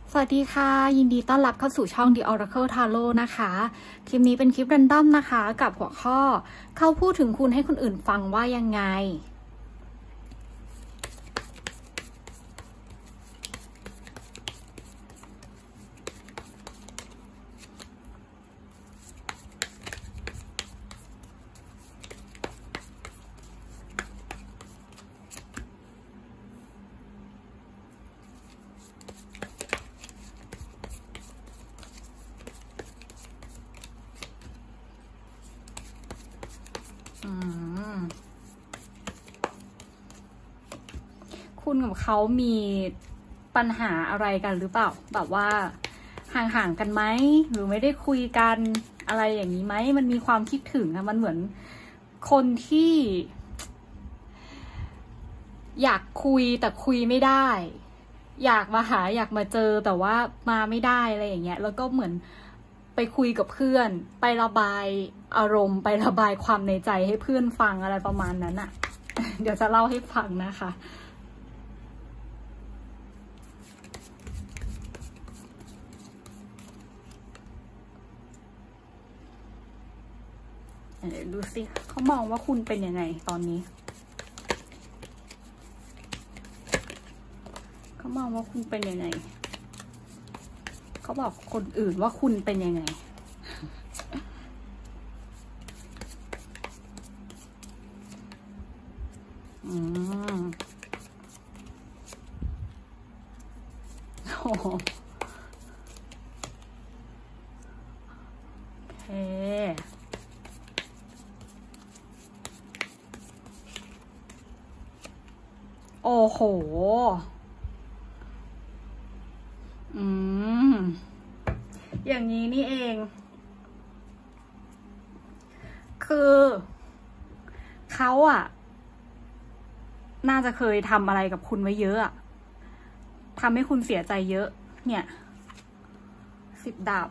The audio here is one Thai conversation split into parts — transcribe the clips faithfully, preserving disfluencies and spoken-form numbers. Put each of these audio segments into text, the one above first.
สวัสดีค่ะยินดีต้อนรับเข้าสู่ช่อง The Oracle Tarot นะคะคลิปนี้เป็นคลิปแรนดอมนะคะกับหัวข้อเขาพูดถึงคุณให้คนอื่นฟังว่ายังไงคุณกับเขามีปัญหาอะไรกันหรือเปล่าแบบว่าห่างๆกันไหมหรือไม่ได้คุยกันอะไรอย่างนี้ไหมมันมีความคิดถึงอะมันเหมือนคนที่อยากคุยแต่คุยไม่ได้อยากมาหาอยากมาเจอแต่ว่ามาไม่ได้อะไรอย่างเงี้ยแล้วก็เหมือนไปคุยกับเพื่อนไประบายอารมณ์ไประบายความในใจให้เพื่อนฟังอะไรประมาณนั้นอะเดี๋ยวจะเล่าให้ฟังนะคะดูสิเขามองว่าคุณเป็นยังไงตอนนี้เขามองว่าคุณเป็นยังไงเขาบอกคนอื่นว่าคุณเป็นยังไงอืมโอ้โอเคโอ้โหอืมอย่างนี้นี่เองคือเขาอะน่าจะเคยทำอะไรกับคุณไว้เยอะอะทำให้คุณเสียใจเยอะเนี่ยสิบดาบ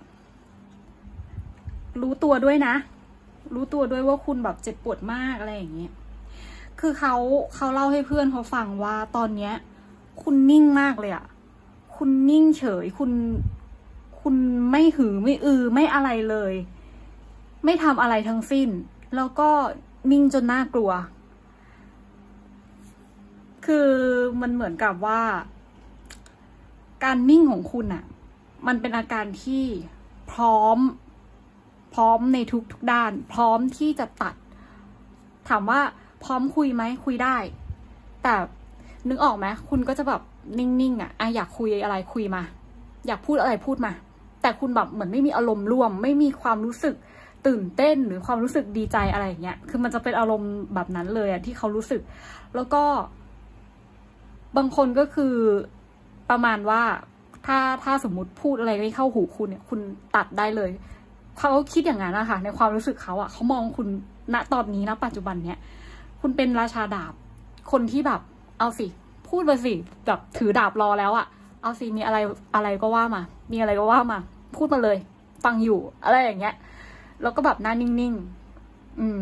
รู้ตัวด้วยนะรู้ตัวด้วยว่าคุณแบบเจ็บปวดมากอะไรอย่างเงี้ยคือเขาเขาเล่าให้เพื่อนเขาฟังว่าตอนเนี้ยคุณนิ่งมากเลยอะคุณนิ่งเฉยคุณคุณไม่หือไม่อือไม่อะไรเลยไม่ทำอะไรทั้งสิ้นแล้วก็นิ่งจนน่ากลัวคือมันเหมือนกับว่าการนิ่งของคุณอะมันเป็นอาการที่พร้อมพร้อมในทุกทุกด้านพร้อมที่จะตัดถามว่าพร้อมคุยไหมคุยได้แต่นึกออกไหมคุณก็จะแบบนิ่งๆอ่ะอะอยากคุยอะไรคุยมาอยากพูดอะไรพูดมาแต่คุณแบบเหมือนไม่มีอารมณ์ร่วมไม่มีความรู้สึกตื่นเต้นหรือความรู้สึกดีใจอะไรอย่างเงี้ยคือมันจะเป็นอารมณ์แบบนั้นเลยอ่ะที่เขารู้สึกแล้วก็บางคนก็คือประมาณว่าถ้าถ้าสมมุติพูดอะไรไม่เข้าหูคุณเนี่ยคุณตัดได้เลยเขาคิดอย่างนั้นนะคะในความรู้สึกเขาอ่ะเขามองคุณณตอนนี้ณปัจจุบันเนี้ยคุณเป็นราชาดาบคนที่แบบเอาสิพูดมาสิแบบถือดาบรอแล้วอะเอาสิมีอะไรอะไรก็ว่ามามีอะไรก็ว่ามาพูดมาเลยฟังอยู่อะไรอย่างเงี้ยแล้วก็แบบหน้านิ่งๆอืม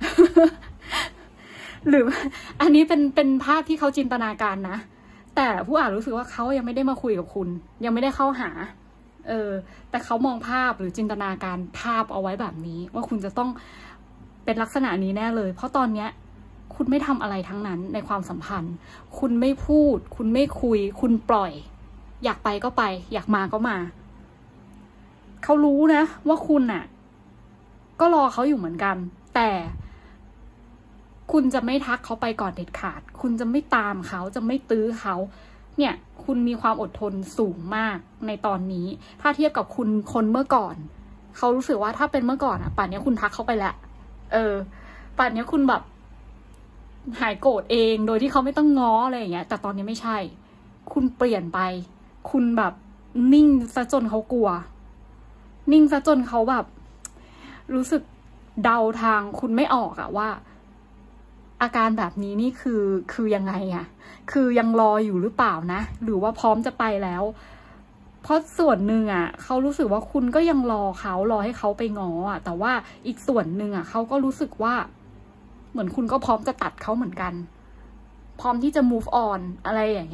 หรืออันนี้เป็นเป็นภาพที่เขาจินตนาการนะแต่ผู้อ่านรู้สึกว่าเขายังไม่ได้มาคุยกับคุณยังไม่ได้เข้าหาเออแต่เขามองภาพหรือจินตนาการภาพเอาไว้แบบนี้ว่าคุณจะต้องเป็นลักษณะนี้แน่เลยเพราะตอนเนี้ยคุณไม่ทำอะไรทั้งนั้นในความสัมพันธ์คุณไม่พูดคุณไม่คุยคุณปล่อยอยากไปก็ไปอยากมาก็มาเขารู้นะว่าคุณน่ะก็รอเขาอยู่เหมือนกันแต่คุณจะไม่ทักเขาไปก่อนเด็ดขาดคุณจะไม่ตามเขาจะไม่ตื้อเขาเนี่ยคุณมีความอดทนสูงมากในตอนนี้ถ้าเทียบกับคุณคนเมื่อก่อนเขารู้สึกว่าถ้าเป็นเมื่อก่อนอ่ะป่านนี้คุณทักเขาไปแล้วเออป่านนี้คุณแบบหายโกรธเองโดยที่เขาไม่ต้องง้ออะไรอย่างเงี้ยแต่ตอนนี้ไม่ใช่คุณเปลี่ยนไปคุณแบบนิ่งซะจนเขากลัวนิ่งซะจนเขาแบบรู้สึกเดาทางคุณไม่ออกอะว่าอาการแบบนี้นี่คือคือยังไงอะคือยังรออยู่หรือเปล่านะหรือว่าพร้อมจะไปแล้วเพราะส่วนหนึ่งอะเขารู้สึกว่าคุณก็ยังรอเขารอให้เขาไปง้ออะแต่ว่าอีกส่วนหนึ่งอะเขาก็รู้สึกว่าเหมือนคุณก็พร้อมจะตัดเขาเหมือนกันพร้อมที่จะ move on อะไรอย่างเงี้ย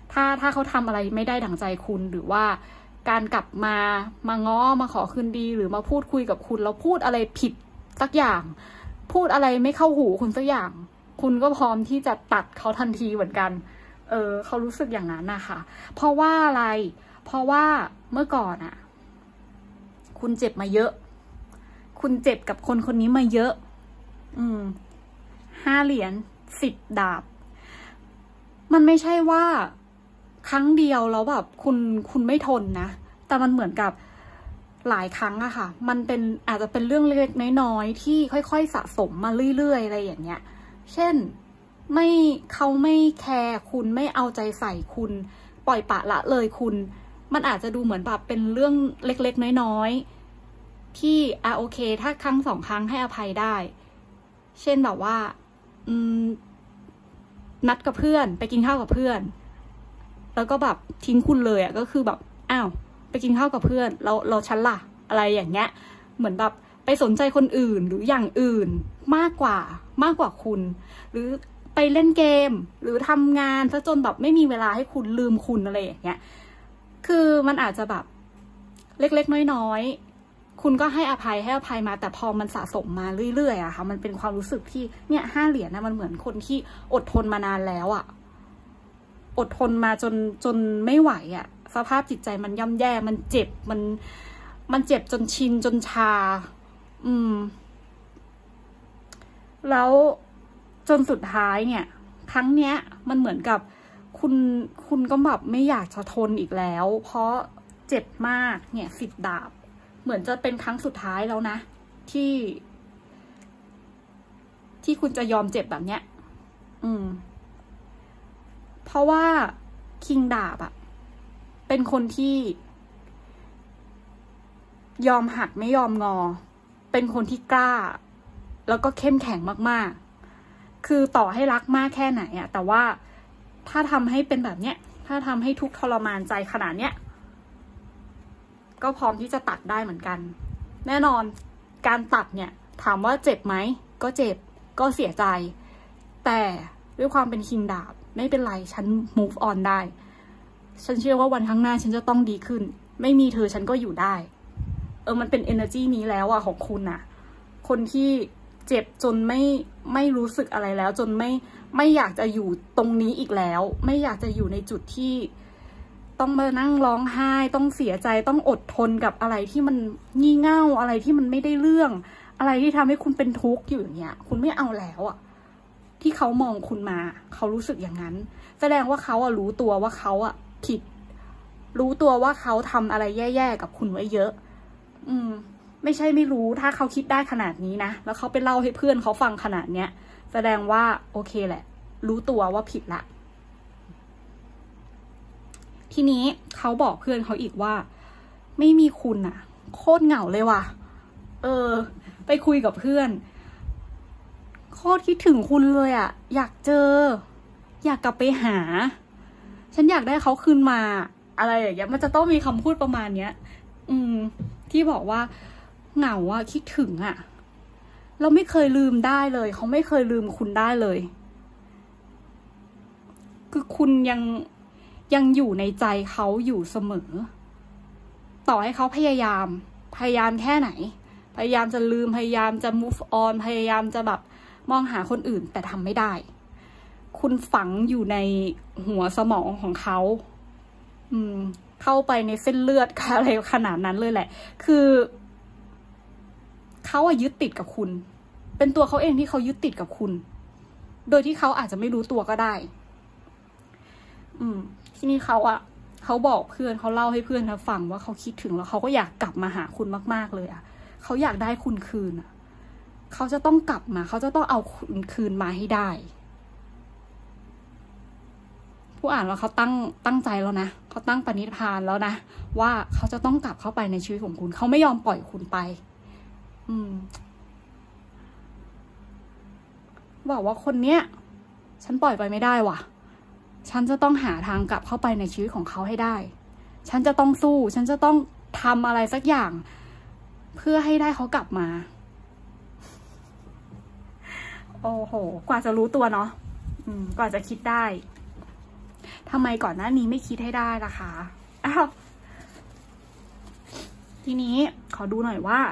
ถ้าถ้าเขาทำอะไรไม่ได้ดั่งใจคุณหรือว่าการกลับมามาง้อมาขอคืนดีหรือมาพูดคุยกับคุณแล้วพูดอะไรผิดสักอย่างพูดอะไรไม่เข้าหูคุณสักอย่างคุณก็พร้อมที่จะตัดเขาทันทีเหมือนกันเออเขารู้สึกอย่างนั้นนะคะเพราะว่าอะไรเพราะว่าเมื่อก่อนอะคุณเจ็บมาเยอะคุณเจ็บกับคนคนนี้มาเยอะอืมห้าเหรียญสิบดาบมันไม่ใช่ว่าครั้งเดียวแล้วแบบคุณคุณไม่ทนนะแต่มันเหมือนกับหลายครั้งอะค่ะมันเป็นอาจจะเป็นเรื่องเล็กๆน้อยๆที่ค่อยๆสะสมมาเรื่อยๆอะไรอย่างเงี้ยเช่นไม่เขาไม่แคร์คุณไม่เอาใจใส่คุณปล่อยปละละเลยคุณมันอาจจะดูเหมือนแบบเป็นเรื่องเล็กๆน้อยๆที่อ่ะโอเคถ้าครั้งสองครั้งให้อภัยได้เช่นแบบว่าอืมนัดกับเพื่อนไปกินข้าวกับเพื่อนแล้วก็แบบทิ้งคุณเลยอ่ะก็คือแบบอ้าวไปกินข้าวกับเพื่อนเราเราฉันล่ะอะไรอย่างเงี้ยเหมือนแบบไปสนใจคนอื่นหรืออย่างอื่นมากกว่ามากกว่าคุณหรือไปเล่นเกมหรือทำงานซะจนแบบไม่มีเวลาให้คุณลืมคุณอะไรอย่างเงี้ยคือมันอาจจะแบบเล็กๆน้อยๆคุณก็ให้อภัยให้อภัยมาแต่พอมันสะสมมาเรื่อยๆอะค่ะมันเป็นความรู้สึกที่เนี่ยห้าเหรียญนะมันเหมือนคนที่อดทนมานานแล้วอะอดทนมาจนจนไม่ไหวอะสภาพจิตใจมันย่ำแย่มันเจ็บมันมันเจ็บจนชินจนชาอืมแล้วจนสุดท้ายเนี่ยครั้งเนี้ยมันเหมือนกับคุณคุณก็แบบไม่อยากจะทนอีกแล้วเพราะเจ็บมากเนี่ยสิบดาบเหมือนจะเป็นครั้งสุดท้ายแล้วนะที่ที่คุณจะยอมเจ็บแบบเนี้ยอืมเพราะว่าคิงดาบอะเป็นคนที่ยอมหักไม่ยอมงอเป็นคนที่กล้าแล้วก็เข้มแข็งมากๆคือต่อให้รักมากแค่ไหนอะแต่ว่าถ้าทำให้เป็นแบบเนี้ยถ้าทำให้ทุกข์ทรมานใจขนาดเนี้ยก็พร้อมที่จะตัดได้เหมือนกันแน่นอนการตัดเนี่ยถามว่าเจ็บไหมก็เจ็บก็เสียใจแต่ด้วยความเป็นคิงดาบไม่เป็นไรฉัน move on ได้ฉันเชื่อว่าวันข้างหน้าฉันจะต้องดีขึ้นไม่มีเธอฉันก็อยู่ได้เออมันเป็น energy นี้แล้วอะของคุณอะคนที่เจ็บจนไม่ไม่รู้สึกอะไรแล้วจนไม่ไม่อยากจะอยู่ตรงนี้อีกแล้วไม่อยากจะอยู่ในจุดที่ต้องมานั่งร้องไห้ต้องเสียใจต้องอดทนกับอะไรที่มันงี่เง่าอะไรที่มันไม่ได้เรื่องอะไรที่ทำให้คุณเป็นทุกข์อยู่อย่างเงี้ยคุณไม่เอาแล้วอะที่เขามองคุณมาเขารู้สึกอย่างนั้นแสดงว่าเขาอะรู้ตัวว่าเขาอะผิดรู้ตัวว่าเขาทำอะไรแย่ๆกับคุณไว้เยอะอืมไม่ใช่ไม่รู้ถ้าเขาคิดได้ขนาดนี้นะแล้วเขาไปเล่าให้เพื่อนเขาฟังขนาดเนี้ยแสดงว่าโอเคแหละรู้ตัวว่าผิดละทีนี้เขาบอกเพื่อนเขาอีกว่าไม่มีคุณอะโคตรเหงาเลยว่ะเออไปคุยกับเพื่อนโคตรคิดถึงคุณเลยอะอยากเจออยากกลับไปหาฉันอยากได้เขาคืนมาอะไรอย่างเงี้ยมันจะต้องมีคำพูดประมาณเนี้ยอืมที่บอกว่าเหงาอะคิดถึงอะเราไม่เคยลืมได้เลยเขาไม่เคยลืมคุณได้เลยคือคุณยังยังอยู่ในใจเขาอยู่เสมอต่อให้เขาพยายามพยายามแค่ไหนพยายามจะลืมพยายามจะ move on พยายามจะแบบมองหาคนอื่นแต่ทำไม่ได้คุณฝังอยู่ในหัวสมองของเขาอืมเข้าไปในเส้นเลือดอะไรขนาดนั้นเลยแหละคือเขาอะยึดติดกับคุณเป็นตัวเขาเองที่เขายึดติดกับคุณโดยที่เขาอาจจะไม่รู้ตัวก็ได้อืมที่นี่เขาอะเขาบอกเพื่อนเขาเล่าให้เพื่อนเขาฟังว่าเขาคิดถึงแล้วเขาก็อยากกลับมาหาคุณมากๆเลยอะเขาอยากได้คุณคืนอะเขาจะต้องกลับมาเขาจะต้องเอาคุณคืนมาให้ได้ผู้อ่านว่าเขาตั้งตั้งใจแล้วนะเขาตั้งปณิธานแล้วนะว่าเขาจะต้องกลับเข้าไปในชีวิตของคุณเขาไม่ยอมปล่อยคุณไปอืมบอกว่าคนเนี้ยฉันปล่อยไปไม่ได้ว่ะฉันจะต้องหาทางกลับเข้าไปในชีวิตของเขาให้ได้ฉันจะต้องสู้ฉันจะต้องทำอะไรสักอย่างเพื่อให้ได้เขากลับมาโอ้โหกว่าจะรู้ตัวเนาะอืมกว่าจะคิดได้ทำไมก่อนหน้านี้ไม่คิดให้ได้ล่ะคะอ้าวทีนี้ขอดูหน่อยว่า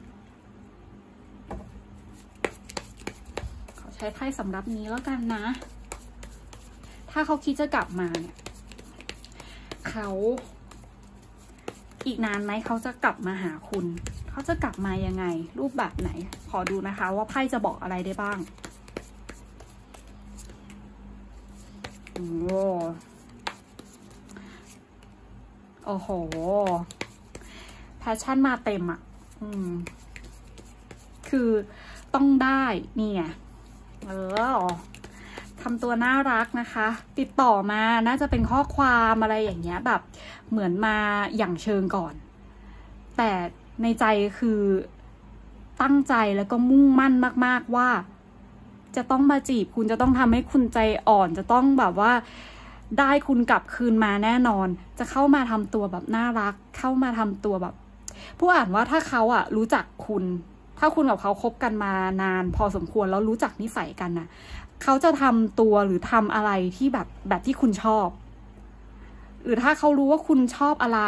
ขอใช้ไพ่สำรับนี้แล้วกันนะถ้าเขาคิดจะกลับมาเนี่ยเขาอีกนานไหมเขาจะกลับมาหาคุณเขาจะกลับมายังไงรูปแบบไหนขอดูนะคะว่าไพ่จะบอกอะไรได้บ้างโอ้โอ้โหแพชชั่นมาเต็มอ่ะอืมคือต้องได้นี่ไงเออทำตัวน่ารักนะคะติดต่อมาน่าจะเป็นข้อความอะไรอย่างเงี้ยแบบเหมือนมาอย่างเชิงก่อนแต่ในใจคือตั้งใจแล้วก็มุ่งมั่นมากๆว่าจะต้องมาจีบคุณจะต้องทำให้คุณใจอ่อนจะต้องแบบว่าได้คุณกลับคืนมาแน่นอนจะเข้ามาทำตัวแบบน่ารักเข้ามาทำตัวแบบผู้อ่านว่าถ้าเขาอะรู้จักคุณถ้าคุณกับเขาคบกันมานานพอสมควรแล้วรู้จักนิสัยกันนะเขาจะทำตัวหรือทำอะไรที่แบบแบบที่คุณชอบหรือถ้าเขารู้ว่าคุณชอบอะไร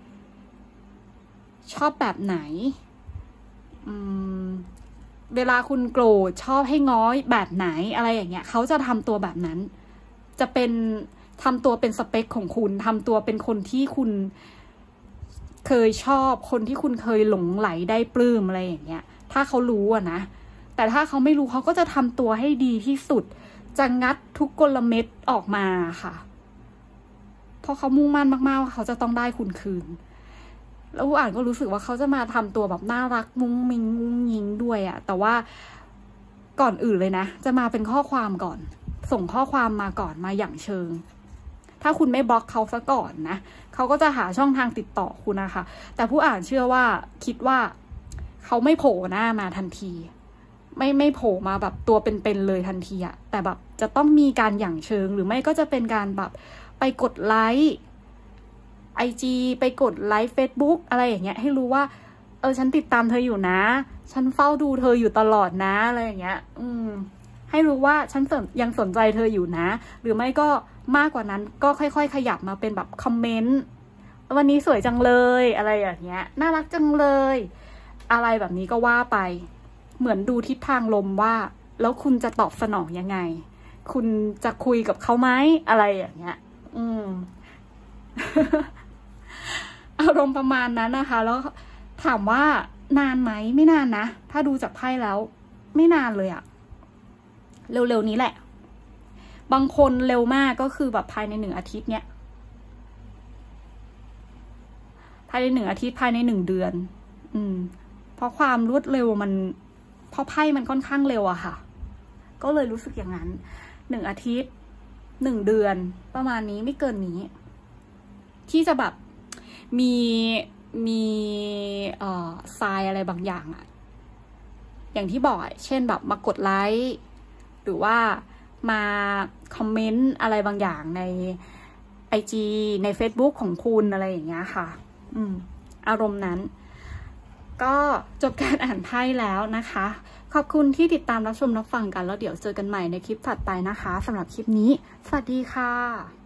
ชอบแบบไหนอืมเวลาคุณโกรธชอบให้ง้อยแบบไหนอะไรอย่างเงี้ยเขาจะทำตัวแบบนั้นจะเป็นทำตัวเป็นสเปคของคุณทำตัวเป็นคนที่คุณเคยชอบคนที่คุณเคยหลงไหลได้ปลื้มอะไรอย่างเงี้ยถ้าเขารู้อะนะแต่ถ้าเขาไม่รู้เขาก็จะทำตัวให้ดีที่สุดจะงัดทุกกลเม็ดออกมาค่ะเพราะเขามุ่งมั่นมากๆว่าเขาจะต้องได้คุณคืนแล้วผู้อ่านก็รู้สึกว่าเขาจะมาทำตัวแบบน่ารักมุ้งมิงงุ้งยิงด้วยอะแต่ว่าก่อนอื่นเลยนะจะมาเป็นข้อความก่อนส่งข้อความมาก่อนมาอย่างเชิงถ้าคุณไม่บล็อกเขาซะก่อนนะเขาก็จะหาช่องทางติดต่อคุณนะคะแต่ผู้อ่านเชื่อว่าคิดว่าเขาไม่โผล่หน้ามาทันทีไม่ไม่โผล่มาแบบตัวเป็นๆเลยทันทีอะแต่แบบจะต้องมีการอย่างเชิงหรือไม่ก็จะเป็นการแบบไปกดไลค์ไอจีไปกดไลค์เฟซบุ๊กอะไรอย่างเงี้ยให้รู้ว่าเออฉันติดตามเธออยู่นะฉันเฝ้าดูเธออยู่ตลอดนะอะไรอย่างเงี้ยอืมให้รู้ว่าฉันยังสนใจเธออยู่นะหรือไม่ก็มากกว่านั้นก็ค่อยๆขยับมาเป็นแบบคอมเมนต์วันนี้สวยจังเลยอะไรอย่างเงี้ยน่ารักจังเลยอะไรแบบนี้ก็ว่าไปเหมือนดูทิศทางลมว่าแล้วคุณจะตอบสนองยังไงคุณจะคุยกับเขาไหมอะไรอย่างเงี้ยอืม อารมณ์ประมาณนั้นนะคะแล้วถามว่านานไหมไม่นานนะถ้าดูจากไพ่แล้วไม่นานเลยอะเร็วๆนี้แหละบางคนเร็วมากก็คือแบบภายในหนึ่งอาทิตย์เนี้ยภายในหนึ่งอาทิตย์ภายในหนึ่งเดือนอืมเพราะความรวดเร็วมันเพราะไพ่มันค่อนข้างเร็วอะค่ะก็เลยรู้สึกอย่างนั้นหนึ่งอาทิตย์หนึ่งเดือนประมาณนี้ไม่เกินนี้ที่จะแบบมีมีเอ่อทรายอะไรบางอย่างอะอย่างที่บอกเช่นแบบมากดไลค์หรือว่ามาคอมเมนต์อะไรบางอย่างใน ไอ จี ใน Facebook ของคุณอะไรอย่างเงี้ยค่ะอืมอารมณ์นั้นก็จบการอ่านไพ่แล้วนะคะขอบคุณที่ติดตามรับชมรับฟังกันแล้วเดี๋ยวเจอกันใหม่ในคลิปถัดไปนะคะสำหรับคลิปนี้สวัสดีค่ะ